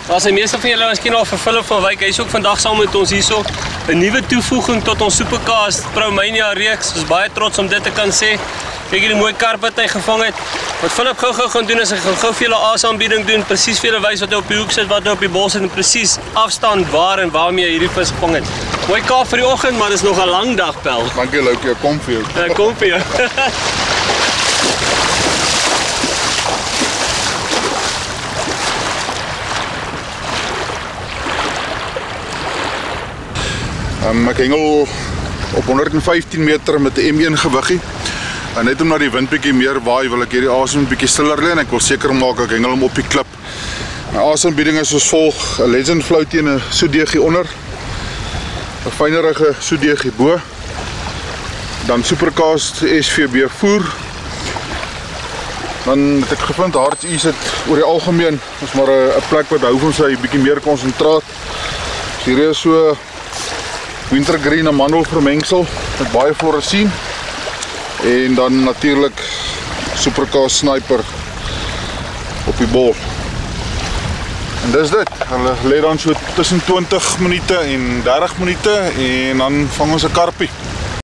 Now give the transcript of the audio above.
As die meeste van julle miskien al vir Philip van Wyk, hy is ook vandag saam met ons hierso. 'n Nuwe toevoeging tot ons Supercast Promania reeks. Ons is baie trots om dit te kan sê. Kyk hierdie mooi karp wat hy gevang het. Wat Philip gou gaan doen is hy gaan gou vir julle 'n aasaanbieding doen, presies vir julle wys wat hy op die hoek sit, wat hy op die bos sit en presies afstand waar en waarmee hy hierdie vis gevang het. Mooi kaap vir die oggend, maar dis nog 'n lang dag, Pel. Dankie Loukie, kom vir jou. Ja, kom vir jou. Ek hengel op 115 meter met 'n M1 gewiggie. En net om na die wind bietjie meer waai, wil ek hierdie asem bietjie stiller lê en ek wil seker maak ek hengel hom op die klip. My asembieding is soos volg: 'n Legend float teen 'n soedeegie onder, 'n fynerige soedeegie bo, dan Supercast SVB voer. Dan het ek gevind Harts Ease het oor die algemeen is maar 'n plek wat hou van sy bietjie meer konsentraat. Hier is so wintergreen amandel vermengsel met baie fluoresien en dan natuurlik Supercast sniper op die bol. En dis dit. Hulle lê dan so tussen 20 minute en 30 minute en dan vang ons 'n karpie.